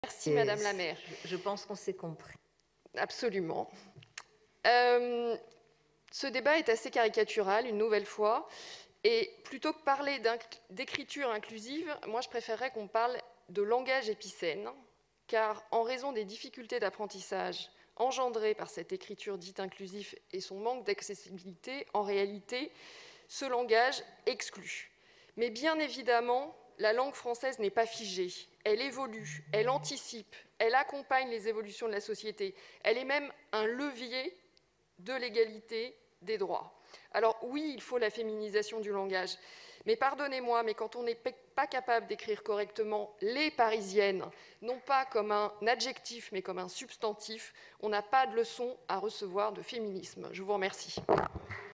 Merci, Madame la maire. Je pense qu'on s'est compris. Absolument. Ce débat est assez caricatural, une nouvelle fois. Et plutôt que parler d'écriture inclusive, moi, je préférerais qu'on parle de langage épicène, car en raison des difficultés d'apprentissage engendrées par cette écriture dite inclusive et son manque d'accessibilité, en réalité, ce langage exclut. Mais bien évidemment, la langue française n'est pas figée. Elle évolue, elle anticipe, elle accompagne les évolutions de la société. Elle est même un levier de l'égalité des droits. Alors oui, il faut la féminisation du langage, mais pardonnez-moi, mais quand on n'est pas capable d'écrire correctement les Parisiennes, non pas comme un adjectif, mais comme un substantif, on n'a pas de leçon à recevoir de féminisme. Je vous remercie.